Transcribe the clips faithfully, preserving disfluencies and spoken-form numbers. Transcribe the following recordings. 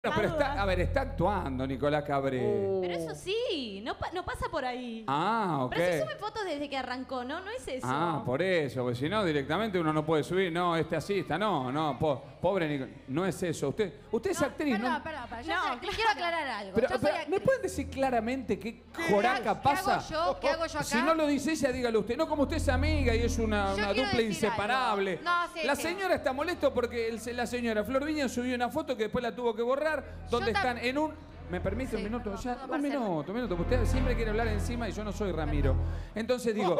Bueno, pero está, a ver, está actuando Nicolás Cabré. Uh. Pero eso sí, no, pa no pasa por ahí. Ah, ok. Pero si sube fotos desde que arrancó, ¿no? No es eso. Ah, por eso, porque si no, directamente uno no puede subir. No, este asista, no, no, po pobre Nicolás. No es eso. Usted, usted es no, actriz, perdón, ¿no? Perdón, perdón, yo No, sé, claro. quiero aclarar algo. Pero, yo pero, soy ¿me actriz. pueden decir claramente qué ¿Qué joraca hago- pasa? ¿Qué hago yo? ¿Qué hago yo acá? Si no lo dice ella, dígalo usted. No, como usted es amiga y es una, Yo una quiero dupla decir inseparable. algo. No, sí, la sí. señora está molesta porque el- la señora Flor Viña subió una foto que después la tuvo que borrar, donde Yo están en un... ¿Me permite Sí, un minuto? perdón, Ya, perdón, un Marcelo. minuto, un minuto. Porque usted siempre quiere hablar encima y yo no soy Ramiro. Entonces digo...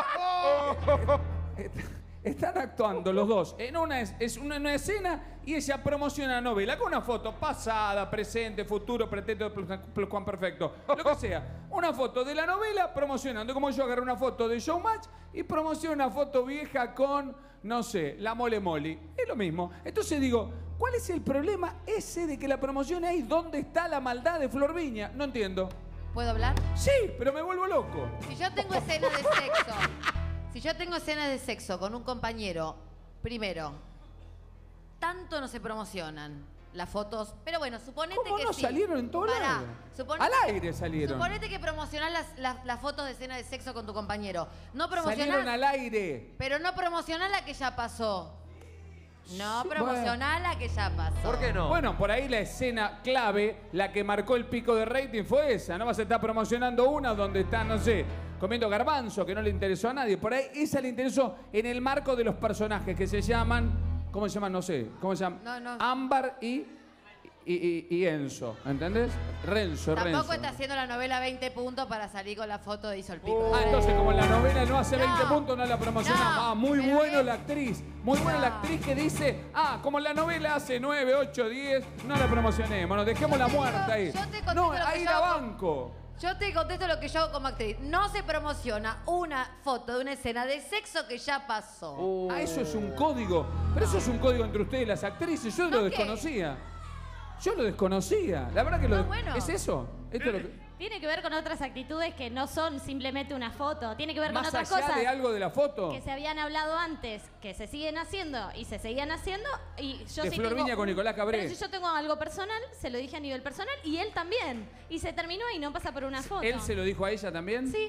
Están actuando los dos en una, es, es una, una escena y ella promociona la novela con una foto pasada, presente, futuro, pretérito, perfecto, lo que sea. Una foto de la novela promocionando, como yo agarré una foto de Showmatch y promociono una foto vieja con, no sé, la Mole Moli. Es lo mismo. Entonces digo, ¿cuál es el problema ese de que la promocione ahí? ¿Dónde está la maldad de Flor Viña? No entiendo. ¿Puedo hablar? Sí, pero me vuelvo loco. Si yo tengo escenas de sexo, si yo tengo escenas de sexo con un compañero, primero, tanto no se promocionan las fotos, pero bueno, suponete ¿Cómo que no sí. salieron en todos Pará, lados? suponete Al que- aire salieron. Suponete que promocionás las, las, las fotos de escenas de sexo con tu compañero. No promocionás, Salieron al aire. pero no promocionás la que ya pasó. No Sí, promocionás la que ya pasó. ¿Por qué no? Bueno, por ahí la escena clave, la que marcó el pico de rating fue esa. No vas a estar promocionando una donde está, no sé, comiendo garbanzo, que no le interesó a nadie. Por ahí esa le interesó en el marco de los personajes que se llaman, ¿cómo se llaman? No sé, ¿cómo se llaman? No, no. Ámbar y, y, y, y Enzo, ¿entendés? Renzo, Tampoco Renzo. está haciendo la novela veinte puntos para salir con la foto de Hizo el Pico. Ah, entonces como la novela no hace No. veinte puntos, no la promocionamos. No, Ah, muy pero bueno es- la actriz. Muy buena No. la actriz que dice, ah, como la novela hace nueve, ocho, diez, no la promocionemos, nos dejemos Yo la te digo- muerta ahí. yo te contesto No, lo que ahí yo la hago. banco. Yo te contesto lo que yo hago como actriz. No se promociona una foto de una escena de sexo que ya pasó. Ah, eso es un código. Pero eso es un código entre ustedes las actrices. Yo ¿No lo qué? desconocía. Yo lo desconocía. La verdad que lo No, des- bueno. ¿Es eso? Esto es lo que... Tiene que ver con otras actitudes que no son simplemente una foto. Tiene que ver con Más otras allá cosas de algo de la foto. que se habían hablado antes, que se siguen haciendo y se seguían haciendo. Y yo De sí Flor tengo Viña con un- Nicolás Cabré. Pero si yo tengo algo personal, se lo dije a nivel personal y él también. Y se terminó y no pasa por una foto. ¿Él se lo dijo a ella también? Sí.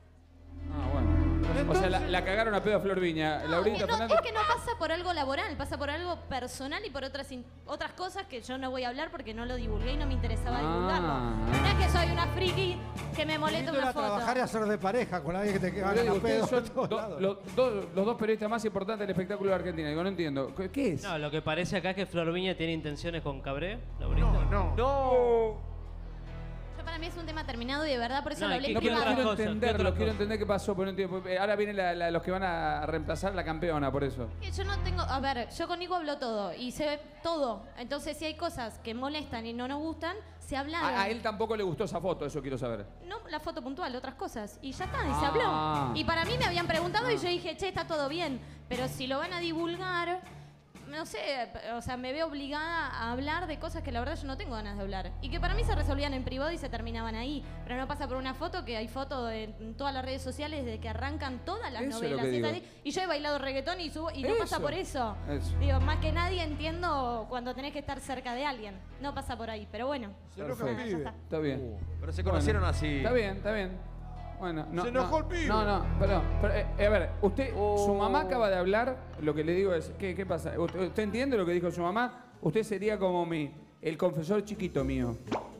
Ah, bueno. O sea, la, la cagaron a pedo a Flor Viña. No, Laurita que no, Fernández. es que no pasa por algo laboral, pasa por algo personal y por otras in- otras cosas que yo no voy a hablar porque no lo divulgué y no me interesaba Ah. divulgarlo. No es que soy una friki que me molesta Invito una a foto. trabajar y hacer de pareja con alguien que te Yo haga digo, a pedo. ustedes son a todos do- lados. lo- do- los dos periodistas más importantes del espectáculo de Argentina. Digo, no entiendo. ¿Qué, qué es? No, lo que parece acá es que Flor Viña tiene intenciones con Cabré, Laurita. No, ¡No! Yo para mí es un tema terminado y de verdad por eso No, lo ¿y hablé qué- en No, qué pero privado. otras quiero cosas? ¿Qué entenderlo, otras quiero cosas? entender qué pasó, pero no entiendo. Porque ahora vienen la- la- los que van a reemplazar la campeona, por eso. Que Yo no tengo, a ver, yo con Nico hablo todo y se ve todo. Entonces si hay cosas que molestan y no nos gustan, se hablan. A, a él tampoco le gustó esa foto, eso quiero saber. No, la foto puntual, otras cosas. Y ya está, y Ah. se habló. Y para mí me habían preguntado y yo dije, che, está todo bien. Pero si lo van a divulgar, no sé, o sea, me veo obligada a hablar de cosas que la verdad yo no tengo ganas de hablar. Y que para mí se resolvían en privado y se terminaban ahí. Pero no pasa por una foto, que hay fotos en todas las redes sociales desde que arrancan todas las Eso es lo novelas. que Es digo. así. Y yo he bailado reggaetón y subo y no Eso. pasa por eso. Eso. Digo, más que nadie entiendo cuando tenés que estar cerca de alguien. No pasa por ahí, pero bueno. Se enoja Perfecto. el Ya pibe. está. Está bien. Pero se conocieron Bueno, así. Está bien, está bien. Bueno, no, Se enojó no, el pibe. No, no, perdón. Pero, eh, eh, a ver, usted, Oh. su mamá acaba de hablar, lo que le digo es, ¿qué, qué pasa? ¿Usted, usted entiende lo que dijo su mamá? Usted sería como mi, el confesor chiquito mío.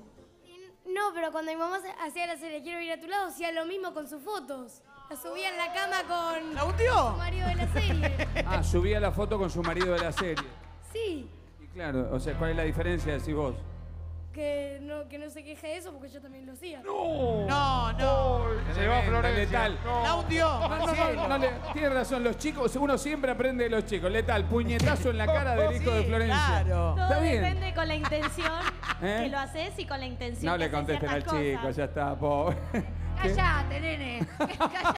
No, pero cuando mi mamá se- hacía la serie Quiero ir a tu lado, hacía lo mismo con sus fotos. La subía en la cama con ¿La hundió? su marido de la serie. Ah, subía la foto con su marido de la serie. Sí, Y claro, o sea, ¿cuál es la diferencia, decís vos? que no, que no se queje de eso porque yo también lo hacía. No, no. Se va Florencia. Letal. La hundió. No, no, no, le- tiene razón, los chicos, uno siempre aprende de los chicos. Letal, puñetazo en la cara del hijo de Florencia. claro. Todo Está bien. depende con la intención ¿Eh? que lo haces y con la intención No que le haces contesten al ciertas chico, cosas. ya está, pobre. Cállate, nene. Cállate.